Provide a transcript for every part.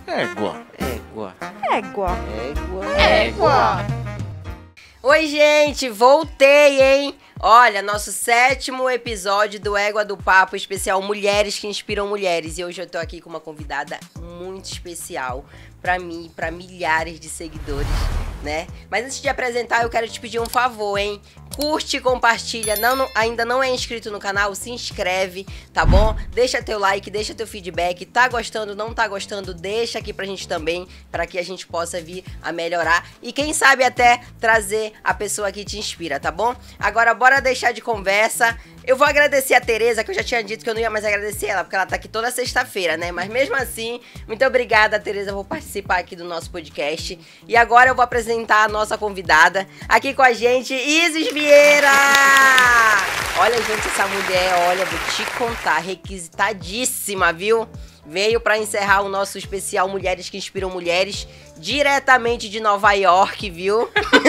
Égua. Égua. Égua. Égua. Égua. Oi, gente, voltei, hein? Olha, nosso 7º episódio do Égua do Papo, especial Mulheres que Inspiram Mulheres. E hoje eu tô aqui com uma convidada muito especial pra mim, pra milhares de seguidores, né? Mas antes de apresentar, eu quero te pedir um favor, hein? Curte, compartilha, ainda não é inscrito no canal, se inscreve, tá bom? Deixa teu like, deixa teu feedback, tá gostando, não tá gostando, deixa aqui pra gente também, pra que a gente possa vir a melhorar e quem sabe até trazer a pessoa que te inspira, tá bom? Agora bora deixar de conversa. Eu vou agradecer a Tereza, que eu já tinha dito que eu não ia mais agradecer ela, porque ela tá aqui toda sexta-feira, né? Mas mesmo assim, muito obrigada, Tereza, por participar aqui do nosso podcast. E agora eu vou apresentar a nossa convidada, aqui com a gente, Isis Vieira! Olha, gente, essa mulher, olha, vou te contar, requisitadíssima, viu? Veio pra encerrar o nosso especial Mulheres que Inspiram Mulheres, diretamente de Nova York, viu?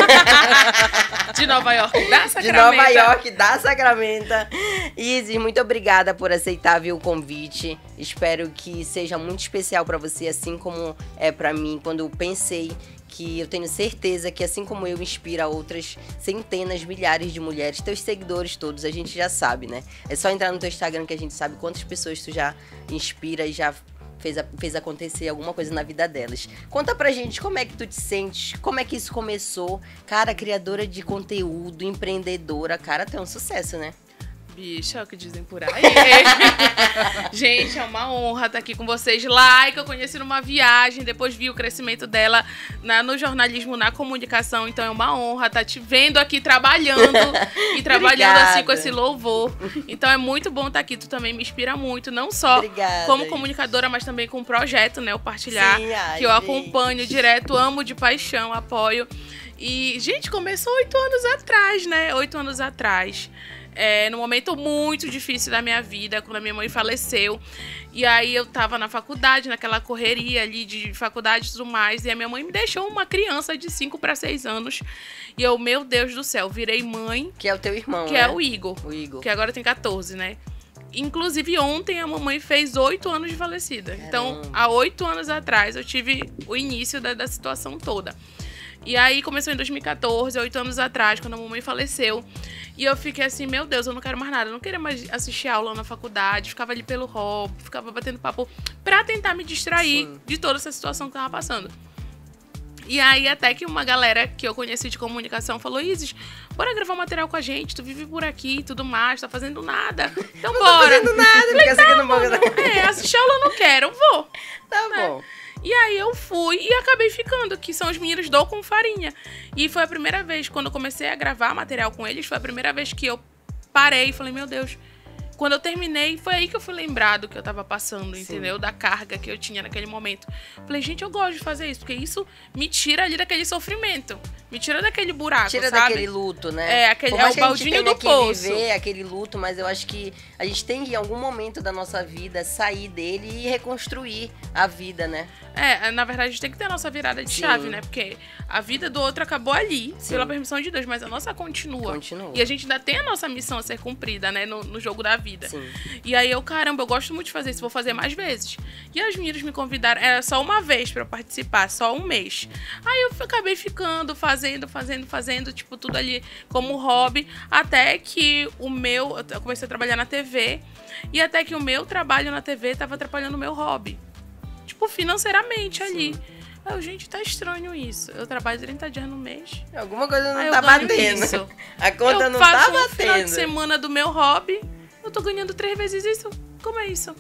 De Nova York, da Sacramento. De Nova York, da Sacramento. Isis, muito obrigada por aceitar, viu, o convite. Espero que seja muito especial pra você, assim como é pra mim, quando eu pensei que eu tenho certeza que, assim como eu, inspira outras centenas, milhares de mulheres, teus seguidores todos, a gente já sabe, né? É só entrar no teu Instagram que a gente sabe quantas pessoas tu já inspira e já fez acontecer alguma coisa na vida delas. Conta pra gente como é que tu te sentes, como é que isso começou. Cara, criadora de conteúdo, empreendedora, cara, tu é um sucesso, né? Bicha, é o que dizem por aí. Gente, é uma honra estar aqui com vocês. Que eu conheci numa viagem, depois vi o crescimento dela no jornalismo, na comunicação. Então é uma honra estar te vendo aqui trabalhando e trabalhando Obrigada. assim com esse louvor. Então é muito bom estar aqui. Tu também me inspira muito, não só como comunicadora, mas também com o projeto, né? O Partilhar, sim, ai, que eu gente. acompanho direto, amo de paixão, apoio. E, gente, começou 8 anos atrás, né? 8 anos atrás. Num momento muito difícil da minha vida, quando a minha mãe faleceu. E aí eu tava na faculdade, naquela correria ali de faculdade e tudo mais. E a minha mãe me deixou uma criança de 5 para 6 anos. E eu, meu Deus do céu, virei mãe. Que é o teu irmão, que né? é o Igor. O Igor. Que agora tem 14, né? Inclusive, ontem a mamãe fez 8 anos de falecida. Caramba. Então, há 8 anos atrás, eu tive o início da situação toda. E aí começou em 2014, 8 anos atrás, quando a mamãe faleceu. E eu fiquei assim, meu Deus, eu não quero mais nada. Eu não queria mais assistir aula na faculdade. Ficava ali pelo hobby, ficava batendo papo pra tentar me distrair Sim. de toda essa situação que eu tava passando. E aí até que uma galera que eu conheci de comunicação falou, Isis, bora gravar material com a gente, tu vive por aqui e tudo mais, tá fazendo nada. Então Não bora. tô fazendo nada, fica assim que eu não vou... Assistir aula eu não quero, eu vou. Tá bom. E aí eu fui e acabei ficando, que são os meninos do Com Farinha. E foi a primeira vez, quando eu comecei a gravar material com eles, foi a primeira vez que eu parei e falei, meu Deus. Quando eu terminei, foi aí que eu fui lembrar do que eu tava passando, entendeu? Da carga que eu tinha naquele momento. Falei, gente, eu gosto de fazer isso, porque isso me tira ali daquele sofrimento. Me tira daquele buraco, Tira sabe? daquele luto, né? É o baldinho do poço. Viver aquele luto, mas eu acho que a gente tem que, em algum momento da nossa vida, sair dele e reconstruir a vida, né? Na verdade, a gente tem que ter a nossa virada de chave, né? Porque a vida do outro acabou ali, pela permissão de Deus, mas a nossa continua. E a gente ainda tem a nossa missão a ser cumprida, né? No jogo da vida. Sim. E aí eu, caramba, eu gosto muito de fazer isso, vou fazer mais vezes. E as meninas me convidaram, era só uma vez pra eu participar, só um mês. Aí eu acabei ficando, fazendo, tipo, tudo ali como hobby, até que eu comecei a trabalhar na TV, e até que o meu trabalho na TV tava atrapalhando o meu hobby. Tipo, financeiramente ali. Aí, gente, tá estranho isso. Eu trabalho 30 dias no mês. Alguma coisa não aí tá batendo. Isso. A conta não tá Eu faço batendo. final de semana do meu hobby, eu tô ganhando 3 vezes isso. Como é isso?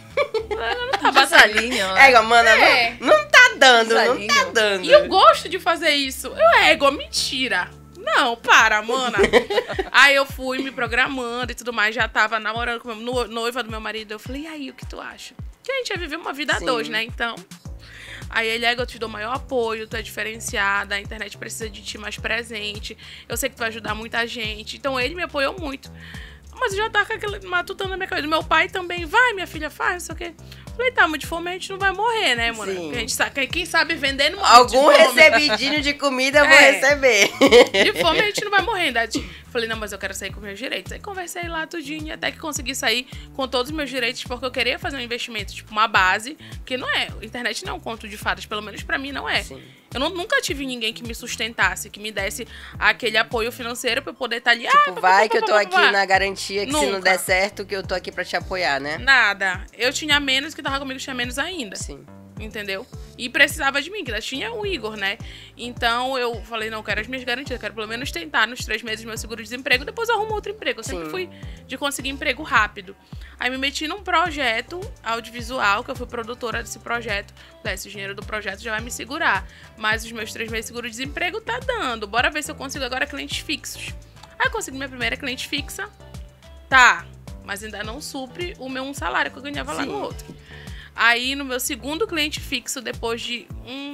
Não tá batendo. Mana, não tá dando, não tá dando. E eu gosto de fazer isso. Mentira. Não, para, mana. Aí eu fui me programando e tudo mais. Já tava namorando com noiva do meu marido. Eu falei, e aí, o que tu acha? Que a gente ia viver uma vida a dois, né? Então... Aí ele, eu te dou maior apoio, tu é diferenciada, a internet precisa de ti mais presente. Eu sei que tu vai ajudar muita gente. Então ele me apoiou muito. Mas eu já tava com aquele matutando na minha cabeça. Meu pai também, vai, minha filha, faz, não sei o quê. Falei, tá, mas de fome a gente não vai morrer, né, mano? Porque a gente sabe, quem sabe vender não morre. Algum recebidinho de comida eu vou receber. De fome a gente não vai morrer, ainda. Falei, não, mas eu quero sair com meus direitos. Aí conversei lá tudinho, até que consegui sair com todos os meus direitos, porque eu queria fazer um investimento, tipo, uma base, que não é, a internet não é um conto de fadas, pelo menos pra mim não é. Sim. Eu nunca tive ninguém que me sustentasse, que me desse aquele apoio financeiro pra eu poder estar ali. Tipo, vai que eu tô aqui na garantia que se não Nunca. der certo, que eu tô aqui pra te apoiar, né? Nada. Eu tinha menos, que tava comigo tinha menos ainda. Sim. Entendeu? E precisava de mim, que ainda tinha o Igor, né? Então eu falei, não, eu quero as minhas garantias, eu quero pelo menos tentar nos 3 meses meu seguro-desemprego, depois eu arrumo outro emprego. Eu sempre fui de conseguir emprego rápido. Aí me meti num projeto audiovisual, que eu fui produtora desse projeto. Esse dinheiro do projeto já vai me segurar. Mas os meus 3 meses de seguro-desemprego tá dando. Bora ver se eu consigo agora clientes fixos. Aí eu consegui minha primeira cliente fixa. Tá, mas ainda não supre o meu salário que eu ganhava lá no outro. Aí, no meu segundo cliente fixo, depois de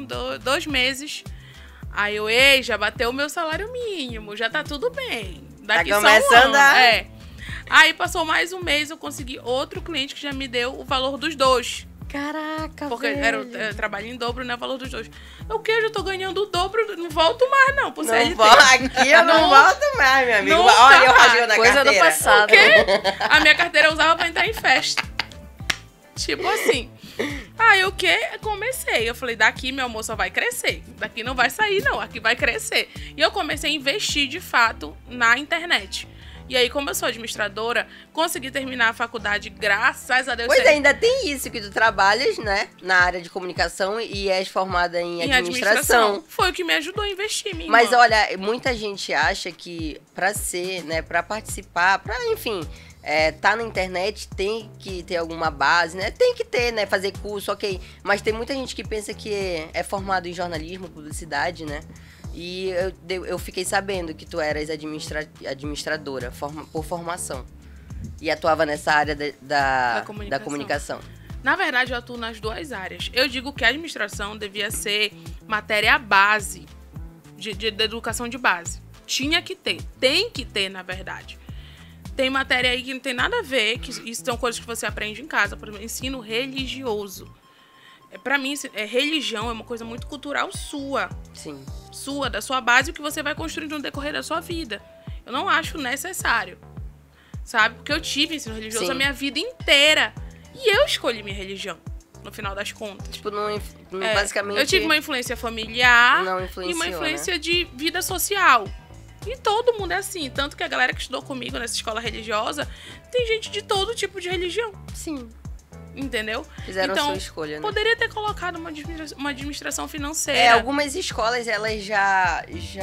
2 meses, aí eu, já bateu o meu salário mínimo, já tá tudo bem. Daqui tá só um ano. a... Aí passou mais um mês, eu consegui outro cliente que já me deu o valor dos 2. Caraca, Porque velho. era o trabalho em dobro, né? O valor dos 2. O que? Eu já tô ganhando o dobro, não volto mais, não, pro CLT. Aqui eu não volto mais, meu amigo. Nunca Olha, eu mais. rasgando a Coisa carteira. do passado. O quê? A minha carteira eu usava pra entrar em festa. Tipo assim. Aí o que? Comecei. Eu falei, daqui meu amor só vai crescer. Daqui não vai sair, não. Aqui vai crescer. E eu comecei a investir, de fato, na internet. E aí, como eu sou administradora, consegui terminar a faculdade, graças a Deus. Pois é, ainda tem isso, que tu trabalhas, né, na área de comunicação e és formada em administração. Foi o que me ajudou a investir, minha Mas irmã. olha, muita gente acha que pra ser, né, pra participar, pra, enfim, tá na internet, tem que ter alguma base, né? Tem que ter, né, fazer curso, ok. Mas tem muita gente que pensa que é formado em jornalismo, publicidade, né? E eu fiquei sabendo que tu eras administradora por formação. E atuava nessa área da comunicação. Na verdade, eu atuo nas 2 áreas. Eu digo que a administração devia ser matéria base, de educação de base. Tinha que ter. Tem que ter, na verdade. Tem matéria aí que não tem nada a ver, que isso são coisas que você aprende em casa. Por exemplo, ensino religioso. Pra mim, religião é uma coisa muito cultural sua. Sim. Sua, da sua base, o que você vai construindo no decorrer da sua vida. Eu não acho necessário. Sabe? Porque eu tive ensino religioso Sim. a minha vida inteira. E eu escolhi minha religião, no final das contas. Tipo, basicamente... Eu tive uma influência familiar não e influenciou, uma influência né? de vida social. E todo mundo é assim. Tanto que a galera que estudou comigo nessa escola religiosa, tem gente de todo tipo de religião. Sim. Entendeu? Fizeram então, a sua escolha, né? Poderia ter colocado uma administração financeira. Algumas escolas, elas já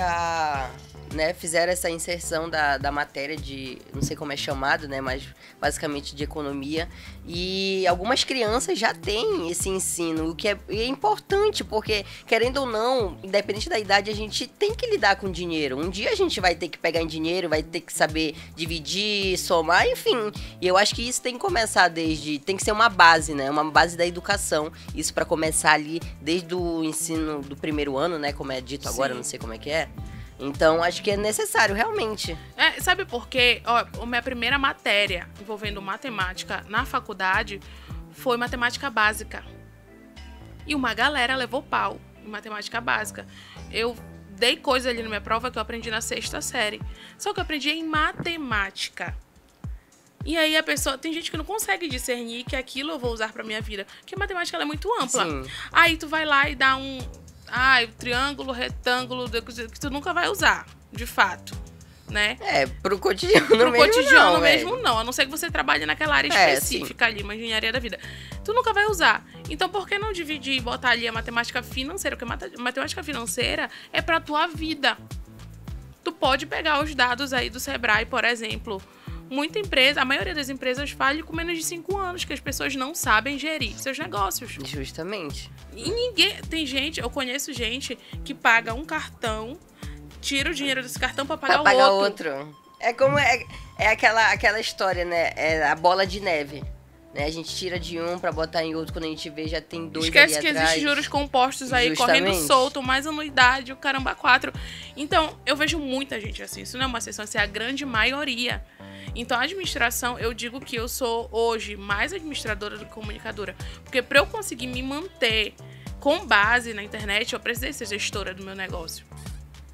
né, fizeram essa inserção da matéria de, não sei como é chamado, né, mas basicamente de economia. E algumas crianças já têm esse ensino, o que é importante, porque, querendo ou não, independente da idade, a gente tem que lidar com dinheiro. Um dia a gente vai ter que pegar em dinheiro, vai ter que saber dividir, somar, enfim. E eu acho que isso tem que começar tem que ser uma base, né, uma base da educação. Isso para começar ali desde o ensino do primeiro ano, né, como é dito agora, Sim. não sei como é que é. Então, acho que é necessário, realmente. Sabe por quê? Ó, a minha primeira matéria envolvendo matemática na faculdade foi matemática básica. E uma galera levou pau em matemática básica. Eu dei coisa ali na minha prova que eu aprendi na 6ª série. Só que eu aprendi em matemática. E aí a pessoa... Tem gente que não consegue discernir que aquilo eu vou usar pra minha vida. Porque a matemática ela é muito ampla. Sim. Aí tu vai lá e dá o triângulo, retângulo, que tu nunca vai usar, de fato, né? Pro cotidiano Pro mesmo cotidiano não, mesmo velho. não, a não ser que você trabalhe naquela área É, específica ali, uma engenharia da vida. Tu nunca vai usar. Então por que não dividir e botar ali a matemática financeira? Porque a matemática financeira é pra tua vida. Tu pode pegar os dados aí do Sebrae, por exemplo. Muita empresa, a maioria das empresas falha com menos de 5 anos, que as pessoas não sabem gerir seus negócios. Justamente. E eu conheço gente que paga um cartão, tira o dinheiro desse cartão pra pagar Pra pagar o outro. É como aquela história, né? É a bola de neve. Né? A gente tira de um pra botar em outro, quando a gente vê já tem 2 Esquece ali que atrás. existem juros compostos aí, Justamente. correndo solto, mais anuidade, o caramba 4. Então, eu vejo muita gente assim. Isso não é uma exceção, isso é a grande maioria. Então, a administração, eu digo que eu sou hoje mais administradora do que comunicadora. Porque pra eu conseguir me manter com base na internet, eu precisei ser gestora do meu negócio.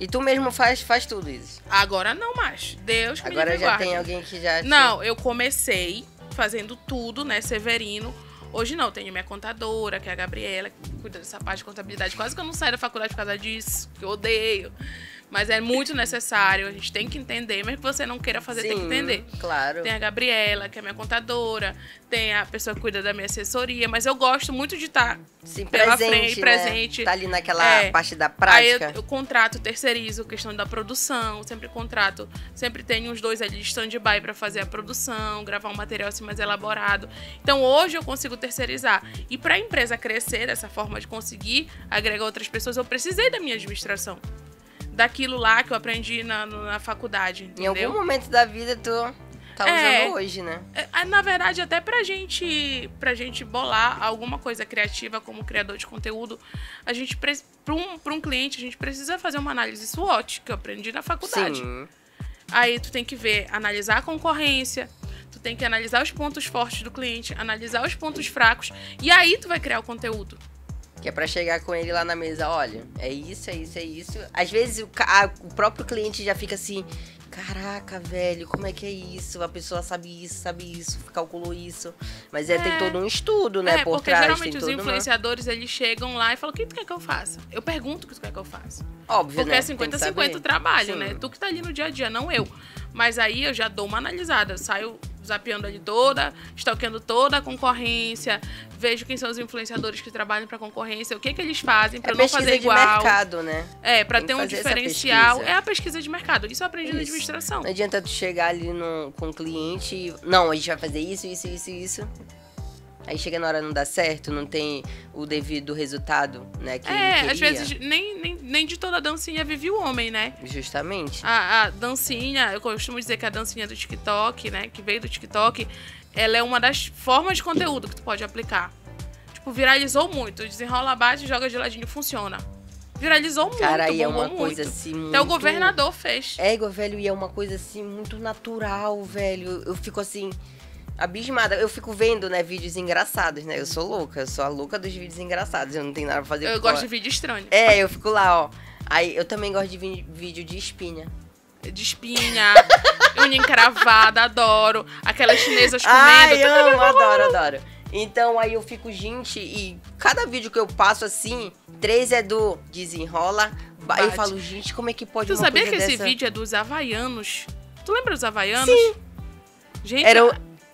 E tu mesmo faz tudo isso? Agora não mais. Deus que Agora me já guarde. tem alguém que já... Não, eu comecei fazendo tudo, né, Severino. Hoje não, tenho minha contadora, que é a Gabriela, que cuida dessa parte de contabilidade. Quase que eu não saio da faculdade por causa disso, que eu odeio. Mas é muito necessário, a gente tem que entender. Mesmo que você não queira fazer, tem que entender. Claro. Tem a Gabriela, que é minha contadora. Tem a pessoa que cuida da minha assessoria. Mas eu gosto muito de estar pela frente, presente. Tá ali naquela parte da Aí prática. eu contrato, terceirizo, questão da produção. Sempre contrato. Sempre tenho uns 2 ali de stand-by pra fazer a produção. Gravar um material assim mais elaborado. Então hoje eu consigo terceirizar. E pra empresa crescer dessa forma de conseguir agregar outras pessoas, eu precisei da minha administração. Daquilo lá que eu aprendi na faculdade, entendeu? Em algum momento da vida tu tá usando hoje, né? Na verdade, até pra gente bolar alguma coisa criativa como criador de conteúdo, a gente, pra um cliente, a gente precisa fazer uma análise SWOT, que eu aprendi na faculdade. Sim. Aí tu tem que analisar a concorrência, tu tem que analisar os pontos fortes do cliente, analisar os pontos fracos, e aí tu vai criar o conteúdo. Que é pra chegar com ele lá na mesa, olha, é isso, é isso, é isso. Às vezes o próprio cliente já fica assim, caraca, velho, como é que é isso? A pessoa sabe isso, calculou isso. Mas tem todo um estudo, né, por trás. Porque geralmente os influenciadores, eles chegam lá e falam, o que tu quer que eu faça? Eu pergunto o que tu quer que eu faça. Óbvio, porque né? é 50-50 o trabalho, Sim. né? Tu que tá ali no dia a dia, não eu. Mas aí eu já dou uma analisada, saio zapeando ali stalkeando toda a concorrência, vejo quem são os influenciadores que trabalham pra concorrência, o que eles fazem pra não fazer igual. É pesquisa de mercado, né? Pra ter um diferencial. É a pesquisa de mercado. Isso eu aprendi na administração. Não adianta tu chegar ali com o cliente e... Não, a gente vai fazer isso, isso, isso, isso. Aí chega na hora não dá certo, não tem o devido resultado, né? Que ele queria. Às vezes nem de toda dancinha vive o homem, né? Justamente. A dancinha, eu costumo dizer que a dancinha do TikTok, né? Que veio do TikTok, ela é uma das formas de conteúdo que tu pode aplicar. Tipo, viralizou muito. Desenrola, bate, joga de ladinho, funciona. Viralizou muito, cara, e é bombou uma muito. coisa assim muito... Até o governador fez. Velho, e é uma coisa assim muito natural, velho. Eu fico assim... abismada. Eu fico vendo, né, vídeos engraçados, né? Eu sou louca, eu sou a louca dos vídeos engraçados. Eu não tenho nada pra fazer. Eu gosto de vídeo estranho. Eu fico lá, ó. Aí eu também gosto de vídeo de espinha. De espinha, unha encravada, adoro. Aquelas chinesas comendo. Ai, amo, adoro. Então aí eu fico, gente, e cada vídeo que eu passo assim, 3 é do desenrola. Bate. Eu falo, gente, como é que pode Tu uma sabia coisa que esse dessa? vídeo é dos havaianos? Tu lembra dos havaianos? Sim. Gente, Não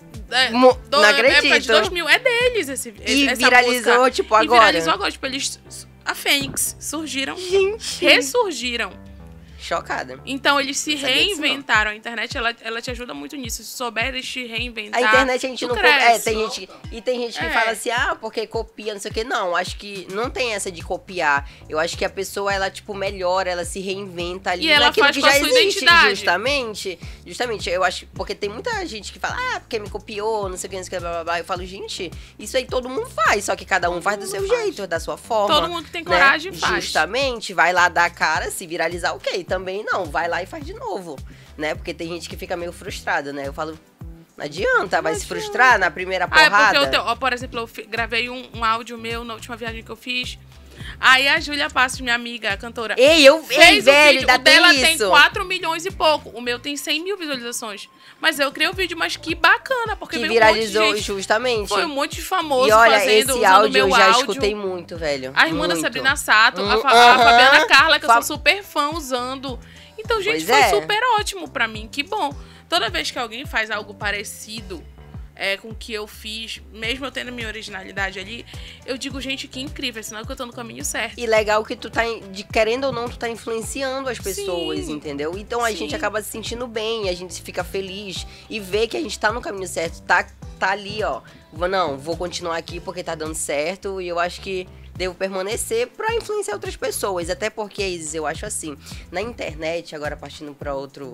acredito. Época de 2000, é deles essa viralizou, música. tipo, agora. E viralizou agora, tipo, a Fênix surgiram, Gente. ressurgiram. Chocada. Então, eles se Não sabia disso, reinventaram. A internet, ela te ajuda muito nisso. Se souber eles te reinventar, A internet a gente não cresce. tem gente que fala assim, porque copia, não sei o quê. Não, acho que não tem essa de copiar. Eu acho que a pessoa, ela, tipo, melhora, ela se reinventa ali E ela naquilo faz que com a já sua existe. identidade. Justamente, eu acho, porque tem muita gente que fala, porque me copiou, não sei o que, não sei o que, blá, blá, blá. Eu falo, gente, isso aí todo mundo faz, só que cada um faz do seu jeito, da sua forma. Todo mundo que tem coragem faz. Justamente, vai lá dar a cara, se viralizar, ok. Também não, vai lá e faz de novo, né? Porque tem gente que fica meio frustrada, né? Eu falo, não adianta, vai se frustrar na primeira porrada. Porque por exemplo, eu gravei um áudio meu na última viagem que eu fiz. Aí a Júlia Passos, minha amiga, a cantora, velho, vídeo. O dela isso. tem 4 milhões e pouco. O meu tem 100 mil visualizações. Mas eu criei o vídeo, mas que bacana, porque que veio viralizou, um monte de gente. Justamente. Foi um monte de famoso e olha, fazendo, esse usando áudio meu eu já áudio. escutei muito, velho. A irmã da muito. Sabrina Sato, a Fabiana Carla, que eu sou super fã, usando. Então, gente, foi super ótimo pra mim, que bom. Toda vez que alguém faz algo parecido com o que eu fiz, mesmo eu tendo minha originalidade ali, eu digo, gente, que incrível, sinal que eu tô no caminho certo. E legal que tu tá, querendo ou não, tu tá influenciando as pessoas, Sim. entendeu? Então a gente acaba se sentindo bem, a gente fica feliz e vê que a gente tá no caminho certo, tá ali, ó. Não, vou continuar aqui porque tá dando certo e eu acho que devo permanecer pra influenciar outras pessoas. Até porque, Isis, eu acho assim, na internet, agora partindo pra outro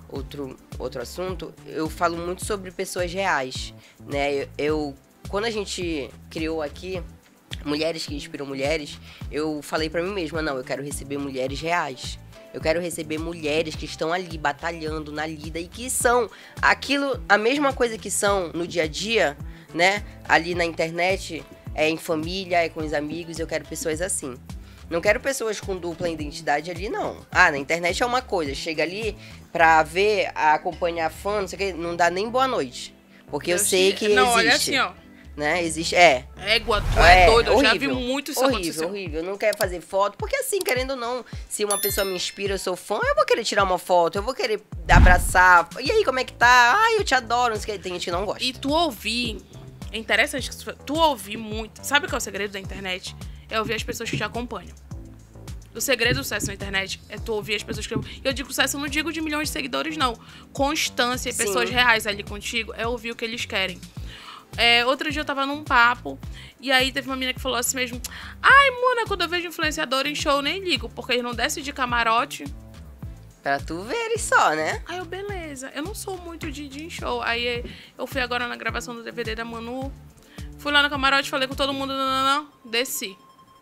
assunto, eu falo muito sobre pessoas reais, né? Quando a gente criou aqui Mulheres que Inspiram Mulheres, eu falei pra mim mesma, não, eu quero receber mulheres reais. Eu quero receber mulheres que estão ali batalhando na lida e que são a mesma coisa que são no dia a dia, né? Ali na internet, em família, com os amigos, eu quero pessoas assim. Não quero pessoas com dupla identidade ali, não. Ah, na internet é uma coisa. Chega ali pra ver, acompanhar fã, não sei o que, não dá nem boa noite. Porque eu sei que não, existe. Olha assim, ó. Né? Existe, Égua, tu é doido, eu já vi horrível, muito isso horrível, acontecer. horrível. Não quero fazer foto, porque assim, querendo ou não, se uma pessoa me inspira, eu sou fã, eu vou querer tirar uma foto, eu vou querer abraçar. E aí, como é que tá? Ai, eu te adoro, não sei o que. Tem gente que não gosta. E tu ouvir, é interessante que tu ouvir muito. Sabe qual é o segredo da internet? É ouvir as pessoas que te acompanham. O segredo do sucesso na internet é tu ouvir as pessoas que... Eu digo sucesso, eu não digo de milhões de seguidores, não. Constância e pessoas reais ali contigo é ouvir o que eles querem. Outro dia eu tava num papo e aí teve uma menina que falou assim mesmo: ai, Mona, quando eu vejo influenciador em show, eu nem ligo, porque eles não descem de camarote. Pra tu veres só, né? Aí eu, beleza. Eu não sou muito de ir em show. Aí eu fui agora na gravação do DVD da Manu. Fui lá no camarote, falei com todo mundo, não, desci.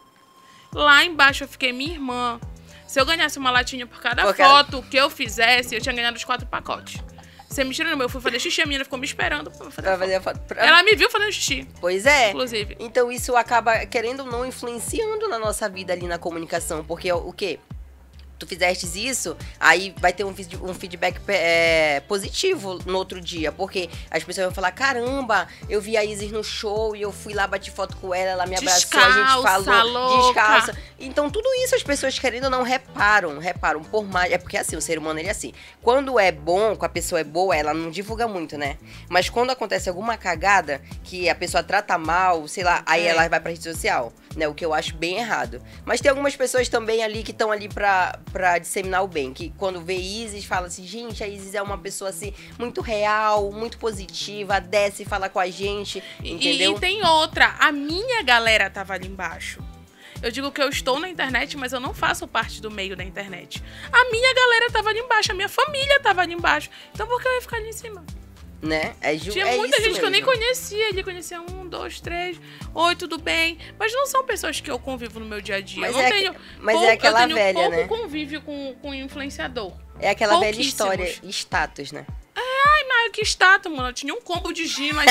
Lá embaixo eu fiquei, minha irmã. Se eu ganhasse uma latinha por cada foto que eu fizesse, eu tinha ganhado os 4 pacotes. Você me tira no meu, eu fui fazer xixi, a menina ficou me esperando pra fazer a foto. Ela me viu fazendo xixi. Pois é. Inclusive. Então isso acaba, querendo ou não, influenciando na nossa vida ali na comunicação. Porque o quê? Tu fizestes isso, aí vai ter um feedback positivo no outro dia. Porque as pessoas vão falar, caramba, eu vi a Isis no show e eu fui lá, bati foto com ela, ela me abraçou, a gente falou, louca. Descalça. Então tudo isso as pessoas, querendo ou não, reparam por mais... É porque assim, o ser humano, ele é assim. Quando é bom, com a pessoa é boa, ela não divulga muito, né? Mas quando acontece alguma cagada, que a pessoa trata mal, sei lá, aí ela vai pra rede social, né? O que eu acho bem errado. Mas tem algumas pessoas também ali que estão ali pra disseminar o bem, que quando vê Isis, fala assim, gente, a Isis é uma pessoa assim, muito real, muito positiva, desce e fala com a gente, entendeu? E tem outra, a minha galera tava ali embaixo. Eu digo que eu estou na internet, mas eu não faço parte do meio da internet. A minha galera tava ali embaixo, a minha família tava ali embaixo. Então por que eu ia ficar ali em cima? Né? Tinha muita gente que eu nem conhecia. Ele conhecia 1, 2, 3. Oi, tudo bem? Mas não são pessoas que eu convivo no meu dia a dia. Mas é aquela velha, né? Eu tenho pouco convívio com influenciador. É aquela velha história, status, né? Ai, que status, mano. Eu tinha um combo de gin lá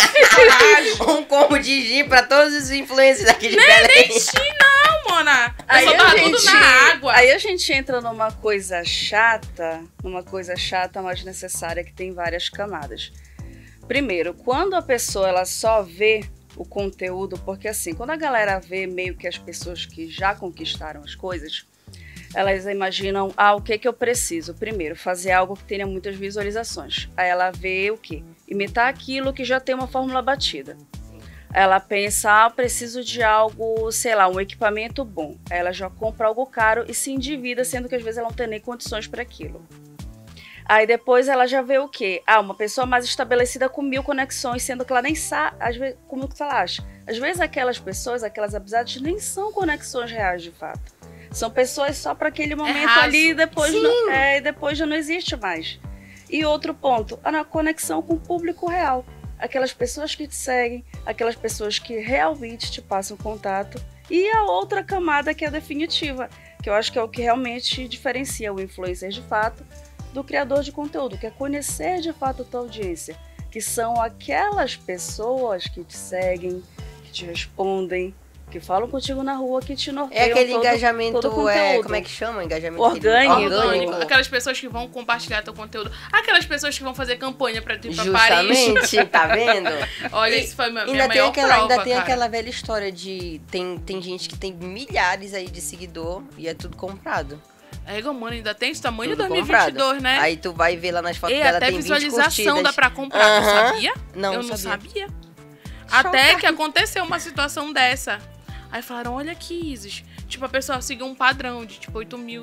um combo de gin pra todos os influencers aqui de Belém. Nem tinha, não, mona. Eu só tava tudo na água. Aí a gente entra numa coisa chata, mas necessária, que tem várias camadas. Primeiro, quando a pessoa ela só vê o conteúdo, porque assim, quando a galera vê meio que as pessoas que já conquistaram as coisas, elas imaginam, o que eu preciso? Primeiro, fazer algo que tenha muitas visualizações. Aí ela vê o quê? Imitar aquilo que já tem uma fórmula batida. Ela pensa, preciso de algo, sei lá, um equipamento bom. Aí ela já compra algo caro e se endivida, sendo que às vezes ela não tem nem condições para aquilo. Aí depois ela já vê o quê? Uma pessoa mais estabelecida com 1000 conexões, sendo que ela nem sabe, às vezes, como que ela acha? Às vezes aquelas pessoas, aquelas amizades nem são conexões reais de fato. São pessoas só para aquele momento ali e depois, depois já não existe mais. E outro ponto, a conexão com o público real. Aquelas pessoas que te seguem, aquelas pessoas que realmente te passam contato. E a outra camada que é a definitiva, que eu acho que é o que realmente diferencia o influencer de fato do criador de conteúdo, que é conhecer de fato a tua audiência, que são aquelas pessoas que te seguem, que te respondem, que falam contigo na rua, que te norteiam. É aquele engajamento, todo como é que chama? Engajamento orgânico. Aquelas pessoas que vão compartilhar teu conteúdo. Aquelas pessoas que vão fazer campanha pra tu ir pra Paris. Justamente, tá vendo? Olha, isso foi minha maior prova, ainda tem aquela velha história de... Tem gente que tem milhares aí de seguidor e é tudo comprado. Mano, ainda tem esse tamanho de tudo 2022, comprado, né? Aí tu vai ver lá nas fotos dela, até tem 20 visualização dá pra comprar, tu sabia? Não, eu não sabia. Até que aconteceu uma situação dessa. Aí falaram, olha aqui, Isis. Tipo, a pessoa seguiu um padrão de, tipo, 8 mil,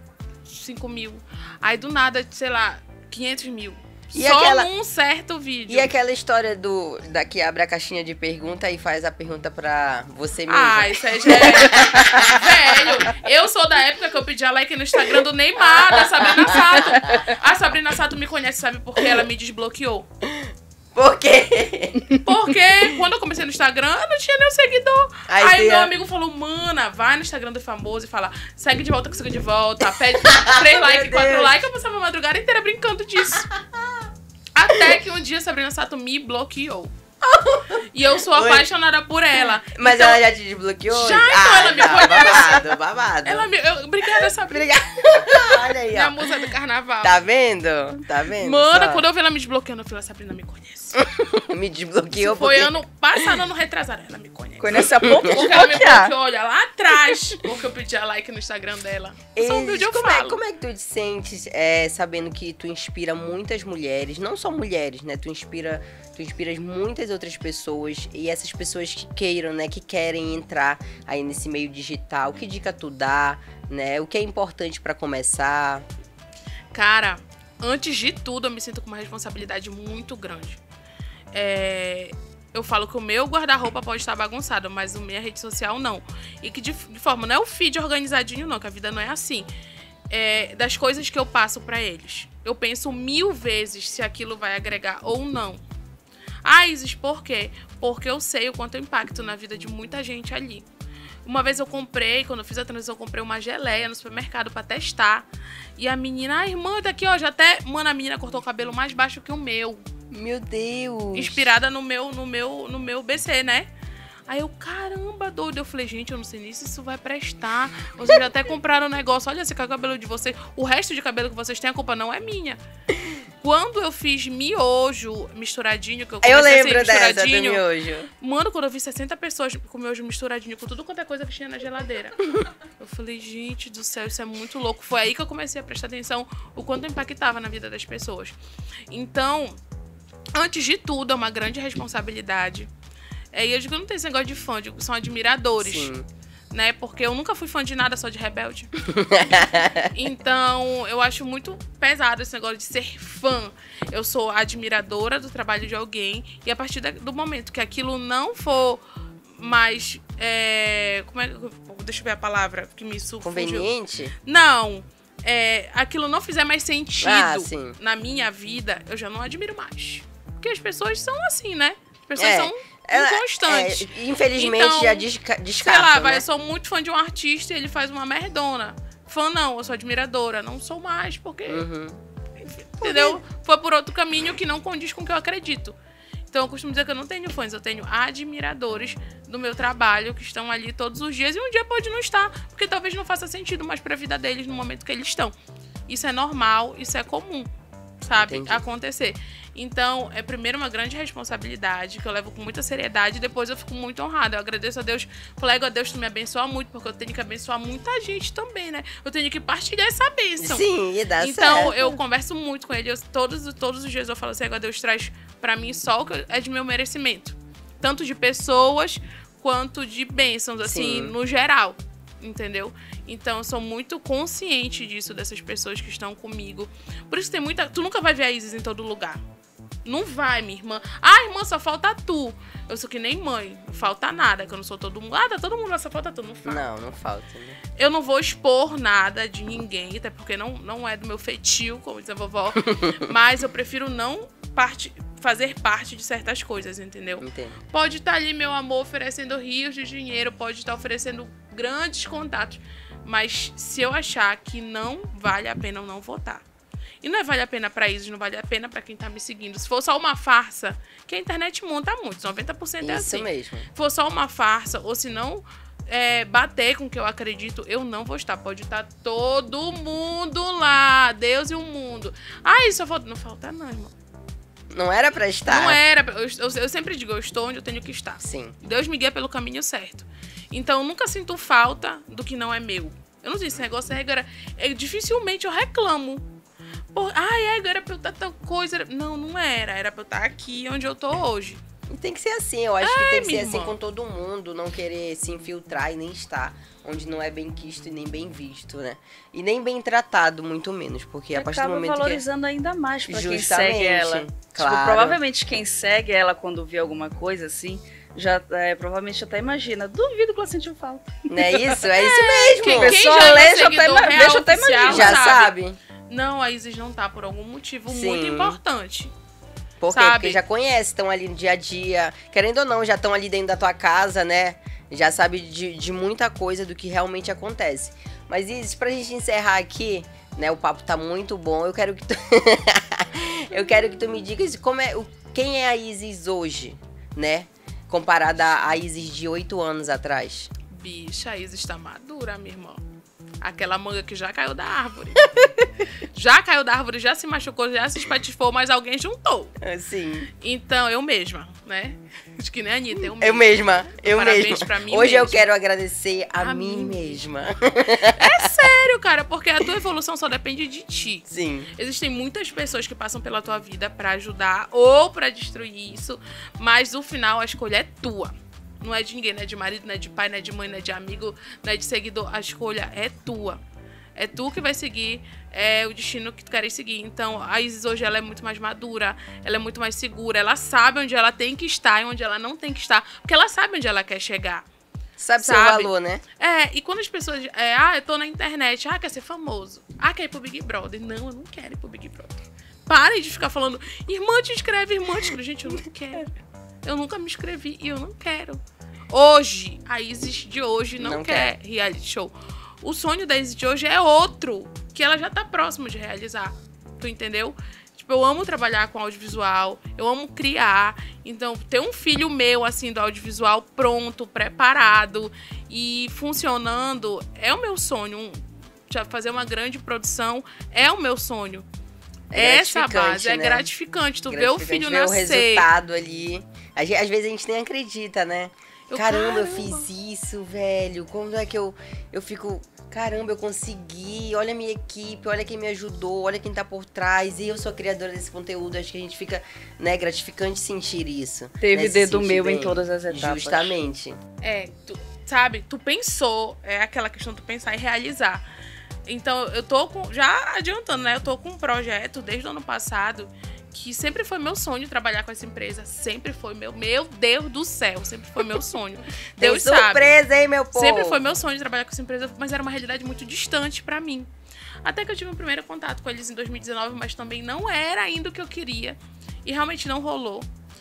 5 mil. Aí, do nada, sei lá, 500 mil. Só num certo vídeo. E aquela história que abre a caixinha de pergunta e faz a pergunta pra você mesmo. Isso aí já é... Velho, eu sou da época que eu pedia like no Instagram do Neymar, da Sabrina Sato. A Sabrina Sato me conhece, sabe por quê? Ela me desbloqueou. Por quê? Porque quando eu comecei no Instagram, eu não tinha nenhum seguidor. Aí meu amigo falou, mana, vai no Instagram do famoso e fala, segue de volta que siga de volta, pede 3 likes, 4 likes. Eu passava a madrugada inteira brincando disso. Até que um dia a Sabrina Sato me bloqueou. E eu sou apaixonada por ela. Mas então, ela já te desbloqueou? Já, então ela me conhece. Babado, babado. Obrigada, Sabrina. Olha aí, Minha ó. musa do carnaval. Tá vendo? Tá vendo? Mana, só? quando eu vi ela me desbloqueando, eu falei, Sabrina me conhece. Me desbloqueou Foi porque... ano passado, ano retrasado. Ela me conhece. Conhece a ponto de Porque ela me bloquear. bloqueou, olha, lá atrás. Porque eu pedi a like no Instagram dela. Eu sou humilde, eu falo. Como é que tu te sentes sabendo que tu inspira muitas mulheres, não só mulheres, né? Tu inspiras muitas outras pessoas e essas pessoas que queiram, né? Que querem entrar aí nesse meio digital. Que dica tu dá, né? O que é importante pra começar? Cara, antes de tudo, eu me sinto com uma responsabilidade muito grande. Eu falo que o meu guarda-roupa pode estar bagunçado, mas a minha rede social não. E que de forma, não é o feed organizadinho não, que a vida não é assim. Das coisas que eu passo pra eles. Eu penso 1000 vezes se aquilo vai agregar ou não. Ah, Isis, por quê? Porque eu sei o quanto eu impacto na vida de muita gente ali. Uma vez eu comprei, quando eu fiz a transição, eu comprei uma geleia no supermercado pra testar. E a menina, irmã, daqui, ó, já até... Mano, a menina cortou o cabelo mais baixo que o meu. Meu Deus! Inspirada no meu BC, né? Aí eu, caramba, doido. Eu falei, gente, eu não sei nem se isso vai prestar. Vocês já até compraram um negócio. Olha, esse é o cabelo de vocês. O resto de cabelo que vocês têm, a culpa não é minha. Quando eu fiz miojo misturadinho, que eu comecei Eu lembro assim, dessa do miojo. Mano, quando eu vi 60 pessoas com miojo misturadinho, com tudo quanto é coisa que tinha na geladeira. Eu falei, gente do céu, isso é muito louco. Foi aí que eu comecei a prestar atenção o quanto impactava na vida das pessoas. Então, antes de tudo, é uma grande responsabilidade. E eu digo que eu não tenho esse negócio de fã, eu digo que são admiradores. Sim. Né? Porque eu nunca fui fã de nada, só de Rebelde. Então, eu acho muito pesado esse negócio de ser fã. Eu sou admiradora do trabalho de alguém e a partir do momento que aquilo não for mais... deixa eu ver a palavra que me surgiu. Conveniente? Não. Aquilo não fizer mais sentido sim. na minha vida, eu já não admiro mais. Porque as pessoas são assim, né? As pessoas são... inconstante. Infelizmente, então, já descartam, sei lá, né? eu sou muito fã de um artista e ele faz uma merdona. Fã não, eu sou admiradora. Não sou mais, porque... Entendeu? Foi por outro caminho que não condiz com o que eu acredito. Então, eu costumo dizer que eu não tenho fãs, eu tenho admiradores do meu trabalho que estão ali todos os dias. E um dia pode não estar, porque talvez não faça sentido mais pra vida deles no momento que eles estão. Isso é normal, isso é comum, sabe? Entendi. Acontecer. Então, é primeiro uma grande responsabilidade que eu levo com muita seriedade e depois eu fico muito honrada. Eu agradeço a Deus, falei, a Deus, tu me abençoa muito, porque eu tenho que abençoar muita gente também, né? Eu tenho que partilhar essa bênção. Sim, e dá certo. Então, eu converso muito com ele. Todos os dias eu falo assim, agora Deus traz pra mim só o que é de meu merecimento. Tanto de pessoas, quanto de bênçãos, assim, no geral. Entendeu? Então, eu sou muito consciente disso, dessas pessoas que estão comigo. Por isso tem muita... Tu nunca vai ver a Isis em todo lugar. Não vai, minha irmã. Ah, irmã, só falta tu. Eu sou que nem mãe. Não falta nada, que eu não sou todo mundo. Ah, tá todo mundo lá, só falta tu. Não falta. Não falta, né? Eu não vou expor nada de ninguém, até porque não é do meu feitio, como diz a vovó. Mas eu prefiro não fazer parte de certas coisas, entendeu? Entendo. Pode estar ali, meu amor, oferecendo rios de dinheiro, pode estar oferecendo grandes contatos. Mas se eu achar que não vale a pena, eu não votar. E não vale a pena pra Isis, não vale a pena pra quem tá me seguindo. Se for só uma farsa, que a internet monta muito, 90% é assim. Isso mesmo. Se for só uma farsa, ou se não bater com o que eu acredito, eu não vou estar. Pode estar todo mundo lá, Deus e o mundo. Ah, isso eu vou... Não falta não, irmão. Não era pra estar? Não era. Eu sempre digo, eu estou onde eu tenho que estar. Sim. Deus me guia pelo caminho certo. Então, eu nunca sinto falta do que não é meu. Eu não sei se esse negócio é agora. Dificilmente eu reclamo. Era pra eu estar tal coisa. Não era. Era pra eu estar aqui onde eu tô hoje. E tem que ser assim, eu acho que tem que ser assim irmã. com todo mundo, não querer se infiltrar e nem estar onde não é bem quisto e nem bem visto, né? E nem bem tratado, muito menos, porque a partir do Acaba momento valorizando ainda mais pra quem Justamente, segue ela. claro. Tipo, provavelmente quem segue ela quando vê alguma coisa assim, provavelmente até imagina. Duvido que ela sentiu falta. Não é isso? É isso mesmo. Quem pessoa já é lê, meu já até seguidor ima- real deixa até oficial, imaginar. Já sabe? Não, a Isis não tá por algum motivo Sim. muito importante. Por quê? Sabe? Porque já conhece, estão ali no dia a dia. Querendo ou não, já estão ali dentro da tua casa, né? Já sabe de muita coisa do que realmente acontece. Mas Isis, pra gente encerrar aqui, né? O papo tá muito bom. Eu quero que tu... eu quero que tu me digas quem é a Isis hoje, né? Comparada à Isis de 8 anos atrás. Bicha, a Isa está madura, minha irmã. Aquela manga que já caiu da árvore. Já caiu da árvore, já se machucou, já se espatifou, mas alguém juntou. Sim. Então, eu mesma, né? Acho que nem a Anitta, Eu mesma. Parabéns pra mim Hoje mesma. eu quero agradecer a mim mesma. É sério, cara, porque a tua evolução só depende de ti. Sim. Existem muitas pessoas que passam pela tua vida pra ajudar ou pra destruir isso, mas no final a escolha é tua. Não é de ninguém, não é de marido, não é de pai, não é de mãe, não é de amigo, não é de seguidor. A escolha é tua. É tu que vai seguir o destino que tu queres seguir. Então, a Isis hoje ela é muito mais madura, ela é muito mais segura, ela sabe onde ela tem que estar e onde ela não tem que estar, porque ela sabe onde ela quer chegar. Sabe seu valor, né? E quando as pessoas... eu tô na internet, quer ser famoso. Quer ir pro Big Brother. Não, eu não quero ir pro Big Brother. Parem de ficar falando, irmã te inscreve, irmã te inscreve. Gente, eu não quero. Eu nunca me inscrevi e eu não quero. Hoje, a Isis de hoje não quer reality show. O sonho da Isis de hoje é outro, que ela já tá próxima de realizar. Tu entendeu? Tipo, eu amo trabalhar com audiovisual, eu amo criar. Então, ter um filho meu, assim, do audiovisual pronto, preparado e funcionando é o meu sonho. Fazer uma grande produção é o meu sonho. Essa base é gratificante. Tu vê o filho nascer. O resultado ali. Às vezes a gente nem acredita, né? Caramba, eu fiz isso, velho. Como é que eu fico... Caramba, eu consegui. Olha a minha equipe, olha quem me ajudou, olha quem tá por trás. E eu sou a criadora desse conteúdo. Acho que a gente fica, né, gratificante sentir isso. Teve dedo meu em todas as etapas. Justamente. Tu pensou, é aquela questão de tu pensar e realizar. Então, eu tô já adiantando, né? Eu tô com um projeto desde o ano passado que sempre foi meu sonho trabalhar com essa empresa. Sempre foi meu Deus do céu, sempre foi meu sonho. Deus sabe. Surpresa, hein, meu povo? Sempre foi meu sonho trabalhar com essa empresa, mas era uma realidade muito distante pra mim. Até que eu tive um primeiro contato com eles em 2019, mas também não era ainda o que eu queria. E realmente não rolou.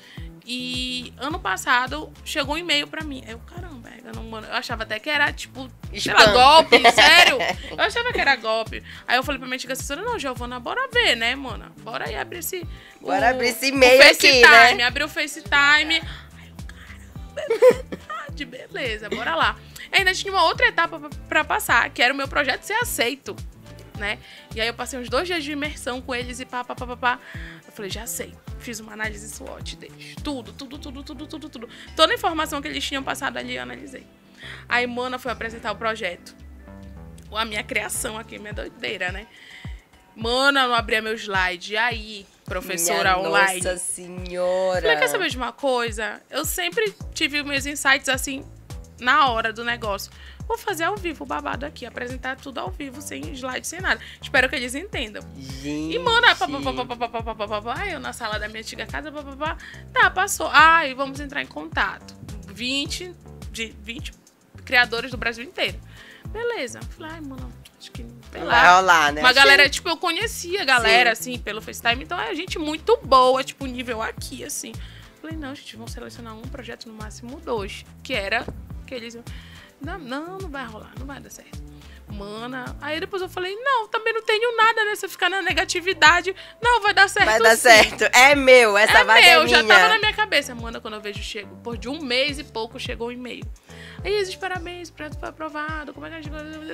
E ano passado chegou um e-mail pra mim. Eu, caramba, eu achava até que era, tipo, sei lá, golpe, sério. Eu achava que era golpe. Aí eu falei pra minha antiga assessora, não, Giovana, bora ver, né, mana? Bora aí abrir esse... Bora abrir esse e-mail aqui, né? Abriu o FaceTime. Aí eu, caramba, é verdade, beleza, bora lá. E ainda tinha uma outra etapa pra passar, que era o meu projeto ser aceito, né? E aí eu passei uns 2 dias de imersão com eles e pá. Eu falei, já sei. Fiz uma análise SWOT deles. Tudo. Toda a informação que eles tinham passado ali, eu analisei. Aí, mana, foi apresentar o projeto. A minha criação aqui, minha doideira, né? Mana, não abria meu slide. E aí, professora online? Nossa senhora! Falei, quer saber de uma coisa? Eu sempre tive meus insights, assim, na hora do negócio. Vou fazer ao vivo o babado aqui, apresentar tudo ao vivo, sem slide, sem nada. Espero que eles entendam. Gente. E, mano, eu na sala da minha antiga casa, tá, passou. Ai, vamos entrar em contato. 20 criadores do Brasil inteiro. Beleza. Falei, ai, mano, acho que sei lá. Vai rolar, né? Uma galera, tipo, eu conhecia a galera, assim, pelo FaceTime, então é gente muito boa, tipo, nível aqui, assim. Falei, não, gente, vamos selecionar um projeto, no máximo 2, que era que eles... Não vai rolar, não vai dar certo. Mana, aí depois eu falei, não, também não tenho nada, né? Você ficar na negatividade, não, vai dar certo. Vai dar certo. É meu, essa vaga é minha. Já tava na minha cabeça. Mana, quando eu vejo, chego. Por de 1 mês e pouco, chegou um e-mail. Aí, Isis, parabéns, o projeto foi aprovado. Como é que a gente...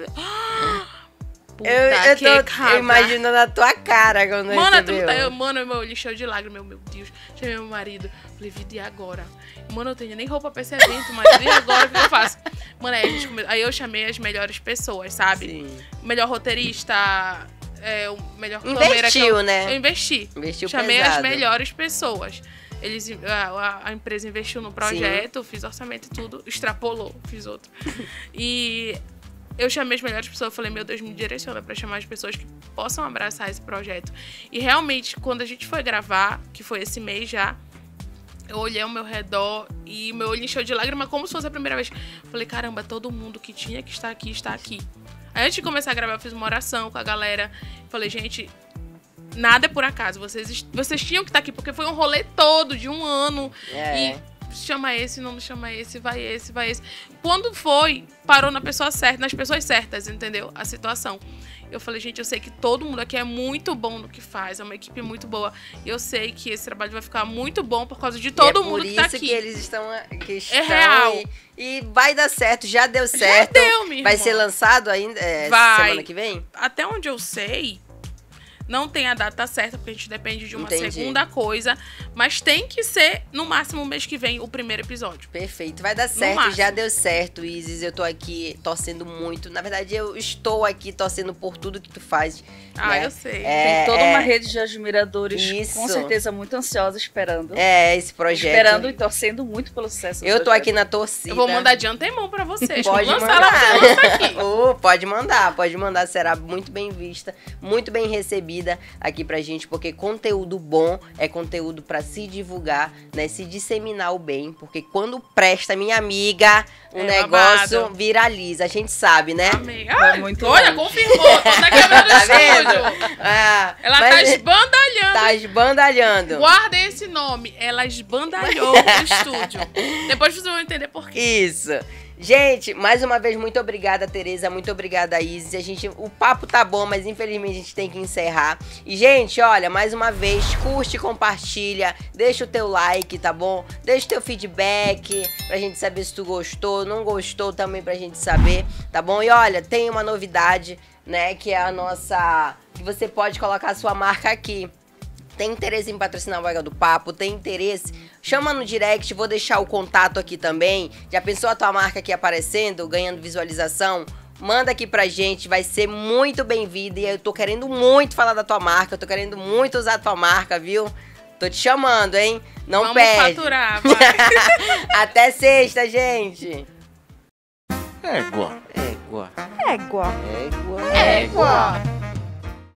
Eu tô imaginando a tua cara quando recebeu. Mano, meu olho encheu de lágrimas, meu Deus. Chamei meu marido, falei, vida, e agora? Mano, eu tenho nem roupa pra esse evento, mas e agora o que eu faço? Mano, aí eu chamei as melhores pessoas, sabe? Sim. O melhor roteirista, o melhor câmera. Né? Eu investi. Chamei pesado. As melhores pessoas. A empresa investiu no projeto, fiz orçamento e tudo, extrapolou, fiz outro. E... eu chamei as melhores pessoas, eu falei, meu Deus, me direciona pra chamar as pessoas que possam abraçar esse projeto. E realmente, quando a gente foi gravar, que foi esse mês já, eu olhei ao meu redor e meu olho encheu de lágrima como se fosse a primeira vez. Falei, caramba, todo mundo que tinha que estar aqui, está aqui. Aí, antes de começar a gravar, eu fiz uma oração com a galera. Falei, gente, nada é por acaso. Vocês tinham que estar aqui, porque foi um rolê todo de 1 ano. E chama esse, não chama esse, vai esse. Quando foi, parou na pessoa certa, nas pessoas certas, entendeu? A situação. Eu falei, gente, eu sei que todo mundo aqui é muito bom no que faz, é uma equipe muito boa. E eu sei que esse trabalho vai ficar muito bom por causa de todo mundo que tá aqui. É por isso que eles estão é real. E vai dar certo, já deu certo. Já deu, minha Vai irmã. ser lançado ainda semana que vem? Até onde eu sei, não tem a data certa, porque a gente depende de uma Entendi. segunda coisa. Mas tem que ser, no máximo, mês que vem, o primeiro episódio. Perfeito, vai dar certo, máximo. já deu certo, Isis. Eu tô aqui torcendo muito. Na verdade, eu estou aqui torcendo por tudo que tu faz. Ah, né? eu sei. Tem toda uma rede de admiradores, Isso. com certeza muito ansiosa, esperando. Esse projeto. Esperando e torcendo muito pelo sucesso do Eu tô projeto. aqui na torcida. Eu vou mandar de antemão pra vocês. Pode Quando lançar, mandar. ela lança aqui. Pode mandar. Será muito bem vista, muito bem recebida aqui pra gente, porque conteúdo bom é conteúdo pra se divulgar, né? Se disseminar o bem, porque quando presta, minha amiga, o negócio babado. viraliza. A gente sabe, né? Amei. Ai, muito olha, longe. confirmou. Tô na câmera do Tá vendo? estúdio. Ah, Ela mas tá esbandalhando. tá esbandalhando. Guardem esse nome. Ela esbandalhou o estúdio. Depois vocês vão entender por quê. Isso. Gente, mais uma vez, muito obrigada, Tereza. Muito obrigada, Isis. O papo tá bom, mas infelizmente a gente tem que encerrar. E, gente, olha, mais uma vez, curte, compartilha, deixa o teu like, tá bom? Deixa o teu feedback pra gente saber se tu gostou, não gostou também pra gente saber, tá bom? E olha, tem uma novidade, né, que é a nossa... que você pode colocar a sua marca aqui. Tem interesse em patrocinar o Égua do Papo? Tem interesse? Chama no direct, vou deixar o contato aqui também. Já pensou a tua marca aqui aparecendo, ganhando visualização? Manda aqui pra gente, vai ser muito bem-vinda. E eu tô querendo muito falar da tua marca, eu tô querendo muito usar a tua marca, viu? Tô te chamando, hein? Não Vamos perde. faturar, vai. Até sexta, gente. Égua. Égua. Égua.